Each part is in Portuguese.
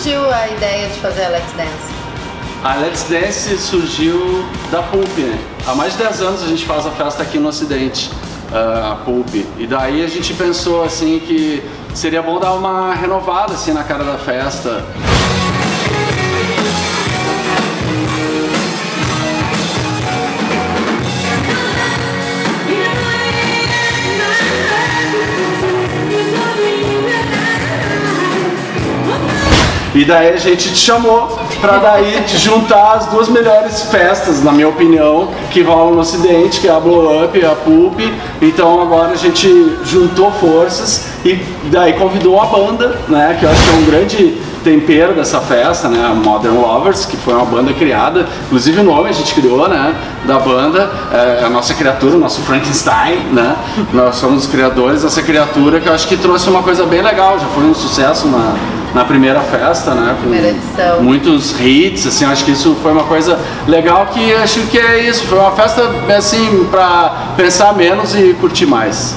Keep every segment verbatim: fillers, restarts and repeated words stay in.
surgiu a ideia de fazer a Let's Dance? A Let's Dance surgiu da Pulp, né? Há mais de dez anos a gente faz a festa aqui no Ocidente, a Pulp. E daí a gente pensou assim que seria bom dar uma renovada assim na cara da festa. E daí a gente te chamou pra daí te juntar as duas melhores festas, na minha opinião, que rolam no Ocidente, que é a Blow Up e a Pulp. Então agora a gente juntou forças e daí convidou uma banda, né, que eu acho que é um grande tempero dessa festa, né, a Modern Lovers, que foi uma banda criada, inclusive o nome a gente criou, né, da banda, é a nossa criatura, o nosso Frankenstein, né, nós somos os criadores dessa criatura que eu acho que trouxe uma coisa bem legal, já foi um sucesso na na primeira festa, né, com primeira edição. Muitos hits, assim, acho que isso foi uma coisa legal, que acho que é isso, foi uma festa, assim, pra pensar menos e curtir mais.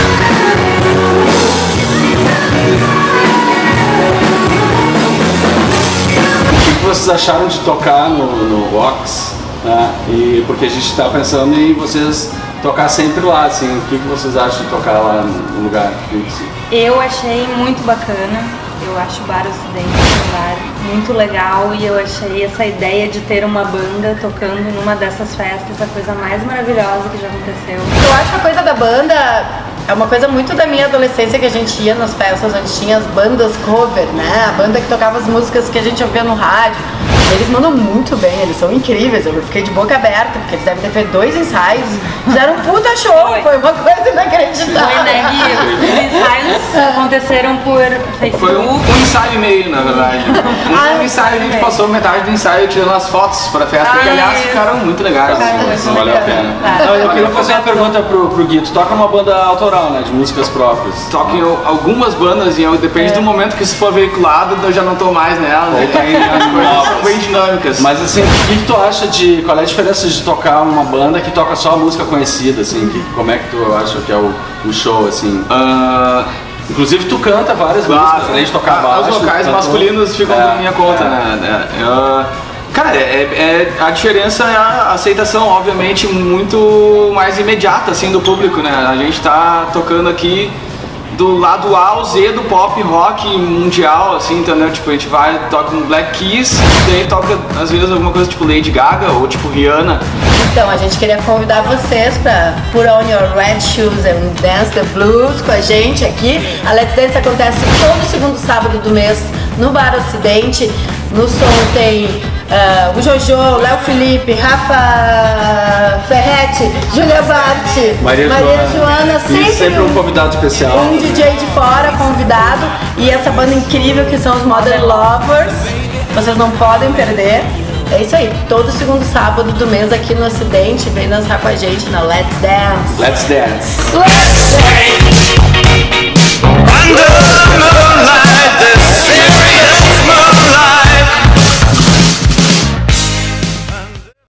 O que vocês acharam de tocar no, no Vox, né, e porque a gente está pensando em vocês tocar sempre lá, assim, o que vocês acham de tocar lá no lugar? Eu achei muito bacana. Eu acho o Bar Ocidente um bar muito legal e eu achei essa ideia de ter uma banda tocando numa dessas festas a coisa mais maravilhosa que já aconteceu. Eu acho que a coisa da banda é uma coisa muito da minha adolescência, que a gente ia nas festas onde tinha as bandas cover, né? A banda que tocava as músicas que a gente ouvia no rádio. Eles mandam muito bem, eles são incríveis, eu fiquei de boca aberta, porque eles devem ter feito dois ensaios, fizeram um puta show, foi, foi uma coisa inacreditável. Foi, né, Gui? Os ensaios aconteceram por Facebook. Foi um, um ensaio e meio, na verdade. Um ah, ensaio, a gente passou metade do ensaio tirando as fotos pra festa, ah, que aliás isso. ficaram muito legais. Ficaram assim, muito valeu a pena. Tá. Não, eu queria fazer uma pergunta pro, pro Gui, tu toca numa banda autoral, né, de músicas próprias? Toco em algumas bandas, e depende é. do momento que isso for veiculado, eu já não tô mais nela, né? Aí as coisas são bem dinâmicas. Mas assim, o que, que tu acha de, qual é a diferença de tocar uma banda que toca só música conhecida, assim, que, como é que tu acha que é o, o show, assim? Uh, inclusive tu canta várias claro, músicas, além de tocar baixo. Os vocais masculinos ficam é, por minha conta, é. né? Uh, cara, é, é, a diferença é a aceitação, obviamente, muito mais imediata, assim, do público, né? A gente tá tocando aqui do lado A ao Z do pop rock mundial, assim, entendeu? Tipo, a gente vai, toca um Black Keys, daí toca às vezes alguma coisa tipo Lady Gaga ou tipo Rihanna. Então, a gente queria convidar vocês pra put on your red shoes and dance the blues com a gente aqui. A Let's Dance acontece todo segundo sábado do mês no Bar Ocidente. No som tem uh, o Jojo, Léo Felipe, Rafa Ferretti, Júlia Bart, Maria, Maria Joana, Joana, sempre, sempre um convidado especial. Um D J de fora convidado e essa banda incrível que são os Modern Lovers. Vocês não podem perder. É isso aí, todo segundo sábado do mês aqui no Ocidente, vem dançar com a gente na Let's Dance. Let's Dance. Let's Dance.